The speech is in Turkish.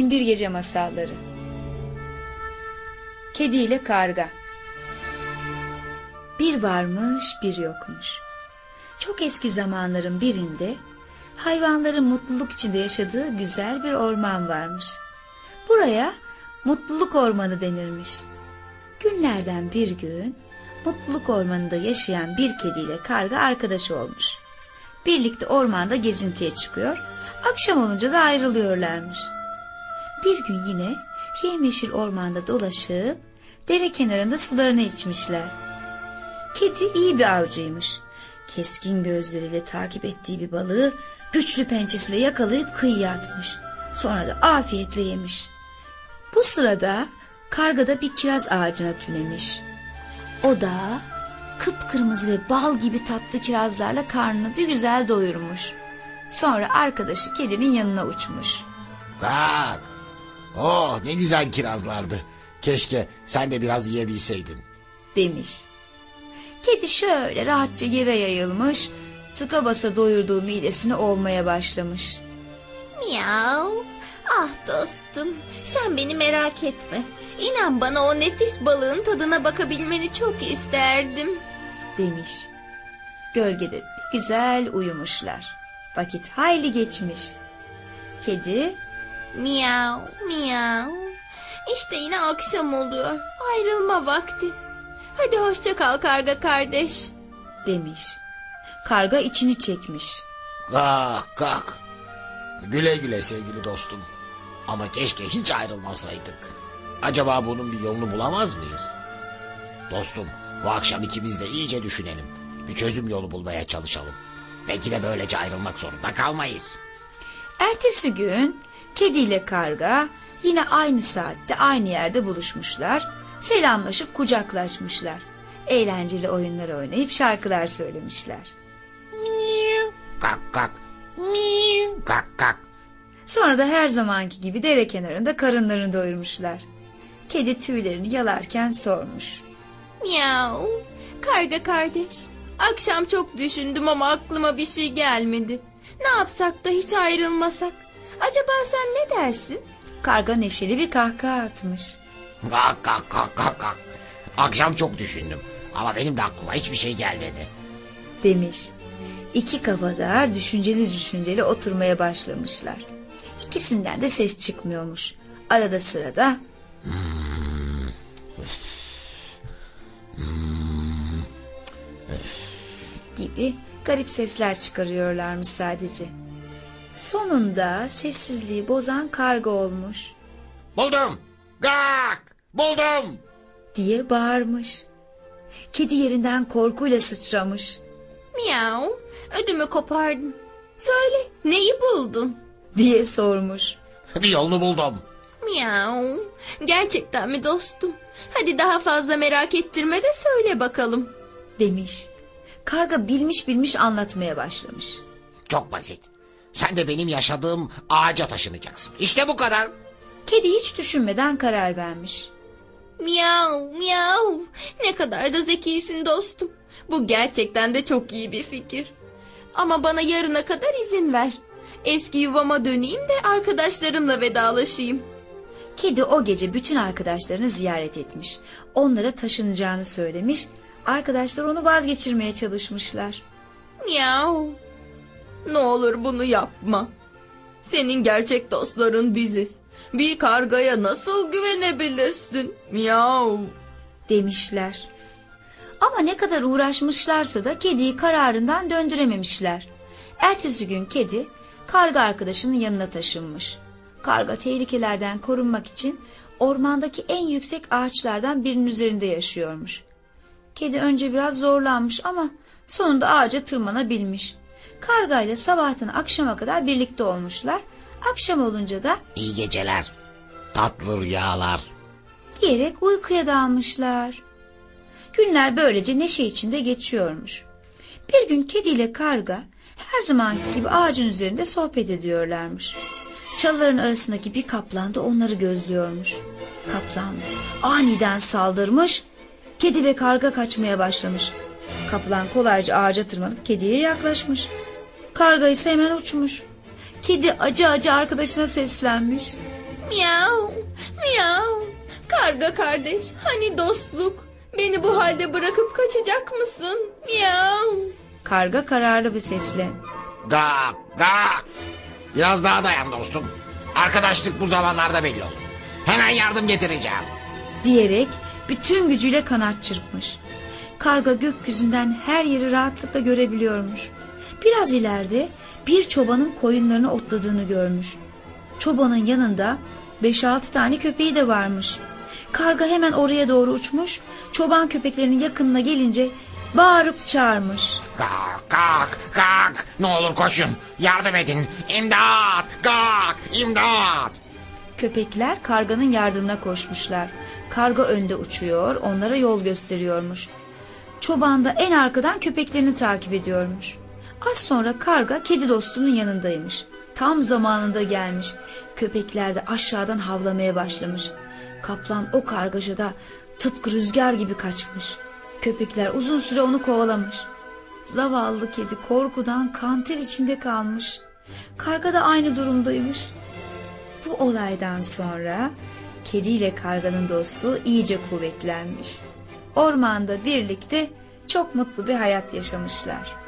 Binbir Gece Masalları. Kedi ile Karga. Bir varmış, bir yokmuş. Çok eski zamanların birinde hayvanların mutluluk içinde yaşadığı güzel bir orman varmış. Buraya Mutluluk Ormanı denirmiş. Günlerden bir gün Mutluluk Ormanı'nda yaşayan bir kediyle karga arkadaş olmuş. Birlikte ormanda gezintiye çıkıyor, akşam olunca da ayrılıyorlarmış. Bir gün yine yemyeşil ormanda dolaşıp dere kenarında sularını içmişler. Kedi iyi bir avcıymış. Keskin gözleriyle takip ettiği bir balığı güçlü pençesiyle yakalayıp kıyıya atmış. Sonra da afiyetle yemiş. Bu sırada karga da bir kiraz ağacına tünemiş. O da kıpkırmızı ve bal gibi tatlı kirazlarla karnını bir güzel doyurmuş. Sonra arkadaşı kedinin yanına uçmuş. Kalk. Oh, ne güzel kirazlardı. Keşke sen de biraz yiyebilseydin, demiş. Kedi şöyle rahatça yere yayılmış, tıka basa doyurduğu midesini ovmaya başlamış. Miyav. Ah dostum, sen beni merak etme. İnan bana, o nefis balığın tadına bakabilmeni çok isterdim, demiş. Gölgede bir güzel uyumuşlar. Vakit hayli geçmiş. Kedi, miyav miyav. İşte yine akşam oluyor. Ayrılma vakti. Hadi hoşça kal karga kardeş, demiş. Karga içini çekmiş. Kalk kalk. Güle güle sevgili dostum. Ama keşke hiç ayrılmasaydık. Acaba bunun bir yolunu bulamaz mıyız? Dostum, bu akşam ikimiz de iyice düşünelim. Bir çözüm yolu bulmaya çalışalım. Belki de böylece ayrılmak zorunda kalmayız. Ertesi gün kedi ile karga yine aynı saatte aynı yerde buluşmuşlar. Selamlaşıp kucaklaşmışlar. Eğlenceli oyunlar oynayıp şarkılar söylemişler. Kalk kalk. Kalk kalk. Sonra da her zamanki gibi dere kenarında karınlarını doyurmuşlar. Kedi tüylerini yalarken sormuş. Miyav. Karga kardeş, akşam çok düşündüm ama aklıma bir şey gelmedi. Ne yapsak da hiç ayrılmasak? Acaba sen ne dersin? Karga neşeli bir kahkaha atmış. Kalk kalk kalk kalk kalk. Akşam çok düşündüm ama benim de aklıma hiçbir şey gelmedi, demiş. İki kabadar düşünceli oturmaya başlamışlar. İkisinden de ses çıkmıyormuş. Arada sırada gibi garip sesler çıkarıyorlarmış sadece. Sonunda sessizliği bozan karga olmuş. Buldum. Kalk. Buldum. Diye bağırmış. Kedi yerinden korkuyla sıçramış. Miyav. Ödümü kopardın. Söyle, neyi buldun? Diye sormuş. Bir yolunu buldum. Miyav. Gerçekten mi dostum? Hadi daha fazla merak ettirme de söyle bakalım, demiş. Karga bilmiş anlatmaya başlamış. Çok basit. Sen de benim yaşadığım ağaca taşınacaksın. İşte bu kadar. Kedi hiç düşünmeden karar vermiş. Miyav miyav. Ne kadar da zekisin dostum. Bu gerçekten de çok iyi bir fikir. Ama bana yarına kadar izin ver. Eski yuvama döneyim de arkadaşlarımla vedalaşayım. Kedi o gece bütün arkadaşlarını ziyaret etmiş. Onlara taşınacağını söylemiş. Arkadaşlar onu vazgeçirmeye çalışmışlar. Miyav. Ne olur bunu yapma. Senin gerçek dostların biziz. Bir kargaya nasıl güvenebilirsin? Miyav. Demişler. Ama ne kadar uğraşmışlarsa da kediyi kararından döndürememişler. Ertesi gün kedi karga arkadaşının yanına taşınmış. Karga tehlikelerden korunmak için ormandaki en yüksek ağaçlardan birinin üzerinde yaşıyormuş. Kedi önce biraz zorlanmış ama sonunda ağaca tırmanabilmiş. Karga ile sabahtan akşama kadar birlikte olmuşlar. Akşam olunca da İyi geceler, tatlı rüyalar diyerek uykuya dalmışlar. Günler böylece neşe içinde geçiyormuş. Bir gün kedi ile karga her zamanki gibi ağacın üzerinde sohbet ediyorlarmış. Çalıların arasındaki bir kaplan da onları gözlüyormuş. Kaplan aniden saldırmış, kedi ve karga kaçmaya başlamış. Kaplan kolayca ağaca tırmanıp kediye yaklaşmış. Karga ise hemen uçmuş. Kedi acı acı arkadaşına seslenmiş. Miyav, miyav. Karga kardeş, hani dostluk? Beni bu halde bırakıp kaçacak mısın? Miyav. Karga kararlı bir sesle. Gak gak. Biraz daha dayan dostum. Arkadaşlık bu zamanlarda belli olur. Hemen yardım getireceğim. Diyerek bütün gücüyle kanat çırpmış. Karga gökyüzünden her yeri rahatlıkla görebiliyormuş. Biraz ileride bir çobanın koyunlarını otladığını görmüş. Çobanın yanında 5-6 tane köpeği de varmış. Karga hemen oraya doğru uçmuş. Çoban köpeklerinin yakınına gelince bağırıp çağırmış. Gak gak gak. Ne olur koşun. Yardım edin. İmdat. Gak. İmdat. Köpekler karganın yardımına koşmuşlar. Karga önde uçuyor, onlara yol gösteriyormuş. Çoban da en arkadan köpeklerini takip ediyormuş. Az sonra karga kedi dostunun yanındaymış. Tam zamanında gelmiş. Köpekler de aşağıdan havlamaya başlamış. Kaplan o kargaşada tıpkı rüzgar gibi kaçmış. Köpekler uzun süre onu kovalamış. Zavallı kedi korkudan kanter içinde kalmış. Karga da aynı durumdaymış. Bu olaydan sonra kedi ile karganın dostluğu iyice kuvvetlenmiş. Ormanda birlikte çok mutlu bir hayat yaşamışlar.